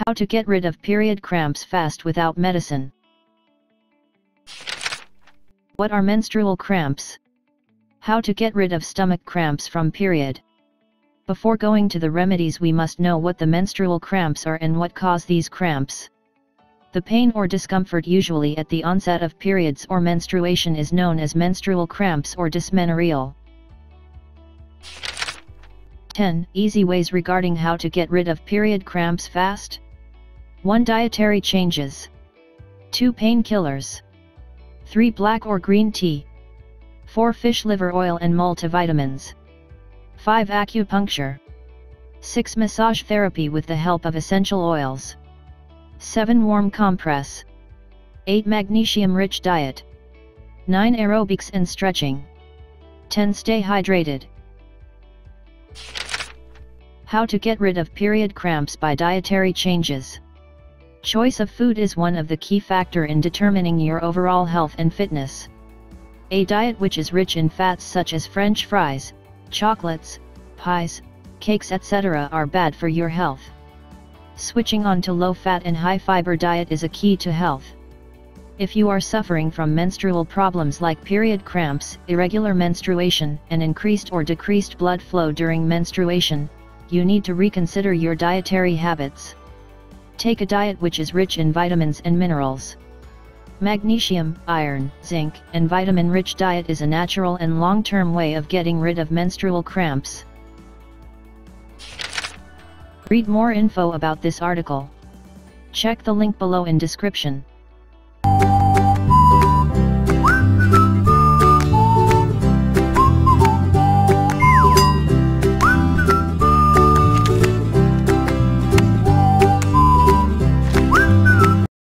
How to get rid of period cramps fast without medicine. What are menstrual cramps? How to get rid of stomach cramps from period. Before going to the remedies, we must know what the menstrual cramps are and what cause these cramps. The pain or discomfort usually at the onset of periods or menstruation is known as menstrual cramps or dysmenorrhea. 10 Easy ways regarding how to get rid of period cramps fast. 1 Dietary changes. 2 Painkillers. 3 Black or green tea. 4 Fish liver oil and multivitamins. 5 Acupuncture. 6 Massage therapy with the help of essential oils. 7 Warm compress. 8 Magnesium-rich diet. 9 Aerobics and stretching. 10 Stay hydrated. How to get rid of period cramps by dietary changes. Choice of food is one of the key factors in determining your overall health and fitness. A diet which is rich in fats such as French fries, chocolates, pies, cakes etc. are bad for your health. Switching on to low-fat and high-fiber diet is a key to health. If you are suffering from menstrual problems like period cramps, irregular menstruation, and increased or decreased blood flow during menstruation, you need to reconsider your dietary habits. Take a diet which is rich in vitamins and minerals. Magnesium, iron, zinc, and vitamin-rich diet is a natural and long-term way of getting rid of menstrual cramps. Read more info about this article. Check the link below in description.